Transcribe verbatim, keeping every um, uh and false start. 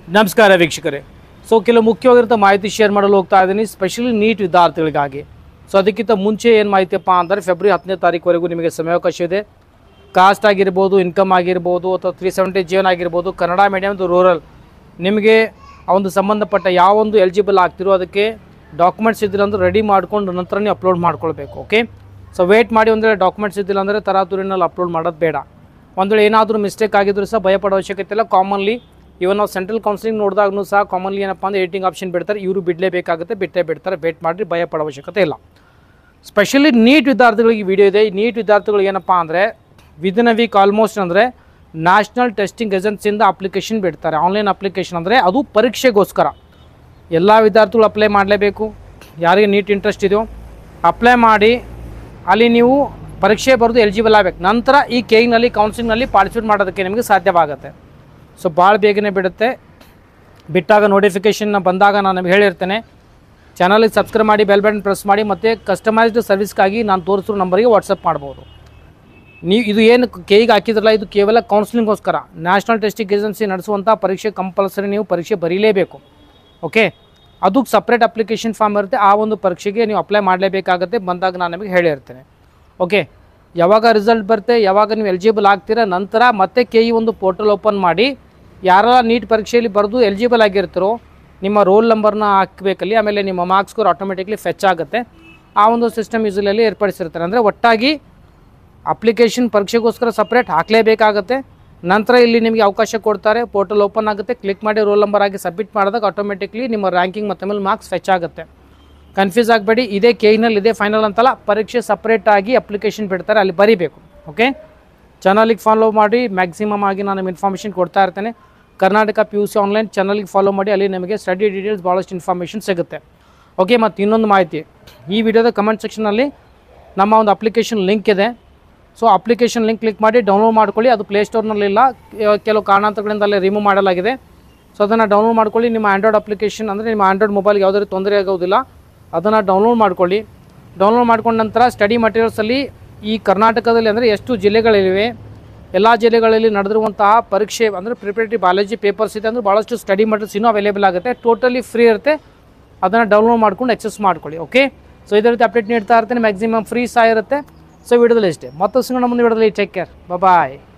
ನಮಸ್ಕಾರ ವೀಕ್ಷಕರೇ. ಸೊ ಕೆಲವು ಮುಖ್ಯವಾಗಿರೋ ಮಾಹಿತಿ ಶೇರ್ ಮಾಡಲು ಹೋಗ್ತಾ ಇದ್ದೀನಿ, ಸ್ಪೆಷಲಿ ನೀಟ್ ವಿದ್ಯಾರ್ಥಿಗಳಿಗಾಗಿ. ಸೊ ಅದಕ್ಕಿಂತ ಮುಂಚೆ ಏನು ಮಾಹಿತಿಯಪ್ಪ ಅಂದರೆ ಫೆಬ್ರವರಿ ಹತ್ತನೇ ತಾರೀಕುವರೆಗೂ ನಿಮಗೆ ಸಮಯಾವಕಾಶ ಇದೆ. ಕಾಸ್ಟ್ ಆಗಿರ್ಬೋದು, ಇನ್ಕಮ್ ಆಗಿರ್ಬೋದು, ಅಥವಾ ತ್ರೀ ಸೆವೆಂಟಿ ಜೀವನ್ ಆಗಿರ್ಬೋದು, ಕನ್ನಡ ಮೀಡಿಯಮ್ದು ರೂರಲ್ ನಿಮಗೆ ಆ ಒಂದು ಸಂಬಂಧಪಟ್ಟ ಯಾವೊಂದು ಎಲಿಜಿಬಲ್ ಆಗ್ತಿರೋ ಅದಕ್ಕೆ ಡಾಕ್ಯುಮೆಂಟ್ಸ್ ಇದ್ದಿಲ್ಲ ಅಂದರೆ ರೆಡಿ ಮಾಡ್ಕೊಂಡು ನಂತರ ನೀವು ಅಪ್ಲೋಡ್ ಮಾಡ್ಕೊಳ್ಬೇಕು. ಓಕೆ, ಸೊ ವೇಟ್ ಮಾಡಿ. ಒಂದು ವೇಳೆ ಡಾಕ್ಯುಮೆಂಟ್ಸ್ ಇದ್ದಿಲ್ಲ ಅಂದರೆ ತರಾತುರಿನಲ್ಲಿ ಅಪ್ಲೋಡ್ ಮಾಡೋದು ಬೇಡ. ಒಂದು ವೇಳೆ ಏನಾದರೂ ಮಿಸ್ಟೇಕ್ ಆಗಿದ್ರು ಸಹ ಭಯಪಡೋ ಅವಶ್ಯಕತೆ ಇಲ್ಲ. ಕಾಮನ್ಲಿ ಇವನ್ ನಾವು ಸೆಂಟ್ರಲ್ ಕೌನ್ಸಿಲಿಂಗ್ ನೋಡಿದಾಗೂ ಸಹ ಕಾಮನ್ಲಿ ಏನಪ್ಪ ಅಂದರೆ ಏಟಿಂಗ್ ಆಪ್ಷನ್ ಬಿಡ್ತಾರೆ, ಇವರು ಬಿಡಲೇಬೇಕಾಗುತ್ತೆ, ಬಿಟ್ಟೇ ಬಿಡ್ತಾರೆ. ವೇಟ್ ಮಾಡಿರಿ, ಭಯ ಪಡೋ ಅವಶ್ಯಕತೆ ಇಲ್ಲ. ಸ್ಪೆಷಲಿ ನೀಟ್ ವಿದ್ಯಾರ್ಥಿಗಳಿಗೆ ವಿಡಿಯೋ ಇದೆ. ಈ ನೀಟ್ ವಿದ್ಯಾರ್ಥಿಗಳಿಗೆ ಏನಪ್ಪ ಅಂದರೆ ವಿದಿನ್ ಅ ವೀಕ್ ಆಲ್ಮೋಸ್ಟ್ ಅಂದರೆ ನ್ಯಾಷನಲ್ ಟೆಸ್ಟಿಂಗ್ ಏಜೆನ್ಸಿಯಿಂದ ಅಪ್ಲಿಕೇಶನ್ ಬಿಡ್ತಾರೆ. ಆನ್ಲೈನ್ ಅಪ್ಲಿಕೇಶನ್ ಅಂದರೆ ಅದು ಪರೀಕ್ಷೆಗೋಸ್ಕರ ಎಲ್ಲ ವಿದ್ಯಾರ್ಥಿಗಳು ಅಪ್ಲೈ ಮಾಡಲೇಬೇಕು. ಯಾರಿಗೆ ನೀಟ್ ಇಂಟ್ರೆಸ್ಟ್ ಇದೆಯೋ ಅಪ್ಲೈ ಮಾಡಿ ಅಲ್ಲಿ ನೀವು ಪರೀಕ್ಷೆ ಬರೆದು ಎಲಿಜಿಬಲ್ ಆಗಬೇಕು. ನಂತರ ಈ ಕೇಯಿನಲ್ಲಿ ಕೌನ್ಸಿಲಿಂಗ್ನಲ್ಲಿ ಪಾರ್ಟಿಸಿಪೇಟ್ ಮಾಡೋದಕ್ಕೆ ನಿಮಗೆ ಸಾಧ್ಯವಾಗುತ್ತೆ. ಸೊ ಭಾಳ ಬೇಗನೆ ಬಿಡುತ್ತೆ. ಬಿಟ್ಟಾಗ ನೋಟಿಫಿಕೇಷನ್ನ ಬಂದಾಗ ನಾನು ನಿಮಗೆ ಹೇಳಿರ್ತೇನೆ. ಚಾನಲಿಗೆ ಸಬ್ಸ್ಕ್ರೈಬ್ ಮಾಡಿ, ಬೆಲ್ ಬಟನ್ ಪ್ರೆಸ್ ಮಾಡಿ, ಮತ್ತು ಕಸ್ಟಮೈಸ್ಡ್ ಸರ್ವಿಸ್ಗಾಗಿ ನಾನು ತೋರಿಸಿರೋ ನಂಬರಿಗೆ ವಾಟ್ಸಪ್ ಮಾಡ್ಬೋದು. ನೀವು ಇದು ಏನು ಕೇಯಿಗೆ ಹಾಕಿದ್ರಲ್ಲ, ಇದು ಕೇವಲ ಕೌನ್ಸಿಲಿಂಗ್ಗೋಸ್ಕರ. ನ್ಯಾಷನಲ್ ಟೆಸ್ಟಿಂಗ್ ಏಜೆನ್ಸಿ ನಡೆಸುವಂಥ ಪರೀಕ್ಷೆ ಕಂಪಲ್ಸರಿ ನೀವು ಪರೀಕ್ಷೆ ಬರೀಲೇಬೇಕು. ಓಕೆ, ಅದಕ್ಕೆ ಸಪ್ರೇಟ್ ಅಪ್ಲಿಕೇಶನ್ ಫಾರ್ಮ್ ಇರುತ್ತೆ. ಆ ಒಂದು ಪರೀಕ್ಷೆಗೆ ನೀವು ಅಪ್ಲೈ ಮಾಡಲೇಬೇಕಾಗುತ್ತೆ. ಬಂದಾಗ ನಾನು ನಿಮಗೆ ಹೇಳಿರ್ತೇನೆ. ಓಕೆ, ಯಾವಾಗ ರಿಸಲ್ಟ್ ಬರುತ್ತೆ, ಯಾವಾಗ ನೀವು ಎಲಿಜಿಬಲ್ ಆಗ್ತೀರಾ, ನಂತರ ಮತ್ತೆ ಕೆ ಇ ಒಂದು ಪೋರ್ಟಲ್ ಓಪನ್ ಮಾಡಿ ಯಾರ ನೀಟ್ ಪರೀಕ್ಷೆಯಲ್ಲಿ ಬರೆದು ಎಲಿಜಿಬಲ್ ಆಗಿರ್ತೀರೋ ನಿಮ್ಮ ರೋಲ್ ನಂಬರ್ನ ಹಾಕಬೇಕಲ್ಲಿ. ಆಮೇಲೆ ನಿಮ್ಮ ಮಾರ್ಕ್ಸ್ ಸ್ಕೋರ್ ಆಟೋಮೆಟಿಕ್ಲಿ ಫೆಚ್ ಆಗುತ್ತೆ. ಆ ಒಂದು ಸಿಸ್ಟಮ್ ಯೂಸಲಲ್ಲಿ ಏರ್ಪಡಿಸಿರ್ತಾರೆ. ಅಂದರೆ ಒಟ್ಟಾಗಿ ಅಪ್ಲಿಕೇಶನ್ ಪರೀಕ್ಷೆಗೋಸ್ಕರ ಸಪ್ರೇಟ್ ಹಾಕಲೇಬೇಕಾಗುತ್ತೆ. ನಂತರ ಇಲ್ಲಿ ನಿಮಗೆ ಅವಕಾಶ ಕೊಡ್ತಾರೆ, ಪೋರ್ಟಲ್ ಓಪನ್ ಆಗುತ್ತೆ, ಕ್ಲಿಕ್ ಮಾಡಿ ರೋಲ್ ನಂಬರ್ ಆಗಿ ಸಬ್ಮಿಟ್ ಮಾಡಿದಾಗ ಆಟೋಮೆಟಿಕ್ಲಿ ನಿಮ್ಮ ರ್ಯಾಂಕಿಂಗ್ ಮತ್ತು ಆಮೇಲೆ ಮಾರ್ಕ್ಸ್ ಫೆಚ್ ಆಗುತ್ತೆ. ಕನ್ಫ್ಯೂಸ್ ಆಗಬೇಡಿ, ಇದೇ ಕೇಯಿನಲ್ಲಿ ಇದೇ ಫೈನಲ್ ಅಂತಲ್ಲ, ಪರೀಕ್ಷೆ ಸಪ್ರೇಟಾಗಿ ಅಪ್ಲಿಕೇಶನ್ ಬಿಡ್ತಾರೆ, ಅಲ್ಲಿ ಬರೀಬೇಕು. ಓಕೆ, ಚಾನಲಿಗೆ ಫಾಲೋ ಮಾಡಿ. ಮ್ಯಾಕ್ಸಿಮಮ್ ಆಗಿ ನಾನು ನಿಮಗೆ ಇನ್ಫಾರ್ಮೇಷನ್ ಕೊಡ್ತಾ ಇರ್ತೇನೆ. Karnataka P U C online ಚಾನಲ್ಗೆ ಫಾಲೋ ಮಾಡಿ, ಅಲ್ಲಿ ನಿಮಗೆ ಸ್ಟಡಿ ಡೀಟೇಲ್ಸ್ ಭಾಳಷ್ಟು ಇನ್ಫಾರ್ಮೇಷನ್ ಸಿಗುತ್ತೆ. ಓಕೆ, ಮತ್ತು ಇನ್ನೊಂದು ಮಾಹಿತಿ, ಈ ವಿಡಿಯೋದ ಕಮೆಂಟ್ ಸೆಕ್ಷನಲ್ಲಿ ನಮ್ಮ ಒಂದು ಅಪ್ಲಿಕೇಶನ್ ಲಿಂಕ್ ಇದೆ. ಸೊ ಅಪ್ಲಿಕೇಶನ್ ಲಿಂಕ್ ಕ್ಲಿಕ್ ಮಾಡಿ ಡೌನ್ಲೋಡ್ ಮಾಡ್ಕೊಳ್ಳಿ. ಅದು ಪ್ಲೇಸ್ಟೋರ್ನಲ್ಲಿಲ್ಲ, ಕೆಲವು ಕಾರಣಾಂತರಗಳಿಂದ ಅಲ್ಲೇ ರಿಮೂವ್ ಮಾಡಲಾಗಿದೆ. ಸೊ ಅದನ್ನು ಡೌನ್ಲೋಡ್ ಮಾಡ್ಕೊಳ್ಳಿ. ನಿಮ್ಮ ಆಂಡ್ರಾಯ್ಡ್ ಅಪ್ಲಿಕೇಶನ್ ಅಂದರೆ ನಿಮ್ಮ ಆಂಡ್ರಾಯ್ಡ್ ಮೊಬೈಲ್ಗೆ ಯಾವುದೇ ತೊಂದರೆ ಆಗೋದಿಲ್ಲ. ಅದನ್ನು ಡೌನ್ಲೋಡ್ ಮಾಡ್ಕೊಳ್ಳಿ. ಡೌನ್ಲೋಡ್ ಮಾಡ್ಕೊಂಡ ನಂತರ ಸ್ಟಡಿ ಮಟೀರಿಯಲ್ಸಲ್ಲಿ ಈ ಕರ್ನಾಟಕದಲ್ಲಿ ಅಂದರೆ ಎಷ್ಟು ಜಿಲ್ಲೆಗಳಿವೆ, ಎಲ್ಲ ಜಿಲ್ಲೆಗಳಲ್ಲಿ ನಡೆದಿರುವಂತಹ ಪರೀಕ್ಷೆ ಅಂದರೆ ಪ್ರಿಪರೇಟರಿ ಬಯಾಲಜಿ ಪೇಪರ್ಸ್ ಇದೆ. ಅಂದರೆ ಭಾಳಷ್ಟು ಸ್ಟಡಿ ಮಟೀರಿಯಲ್ಸ್ ಇನ್ನೂ ಅವೈಲೇಬಲ್ ಆಗುತ್ತೆ, ಟೋಟಲಿ ಫ್ರೀ ಇರುತ್ತೆ. ಅದನ್ನು ಡೌನ್ಲೋಡ್ ಮಾಡ್ಕೊಂಡು ಎಕ್ಸೆಸ್ ಮಾಡ್ಕೊಳ್ಳಿ. ಓಕೆ, ಸೊ ಇದೇ ರೀತಿ ಅಪ್ಡೇಟ್ ನೀಡ್ತಾ ಇರ್ತೀನಿ. ಮ್ಯಾಕ್ಸಿಮಮ್ ಫ್ರೀ ಸಹ ಇರುತ್ತೆ. ಸೊ ವಿಡಿಯೋದಲ್ಲಿ ಇಷ್ಟೇ. ಮತ್ತೊಂದು ಸಿಗೋಣ ಮುಂದೆ ವಿಡಿಯೋದಲ್ಲಿ. ಟೇಕ್ ಕೇರ್, ಬಾಯ್.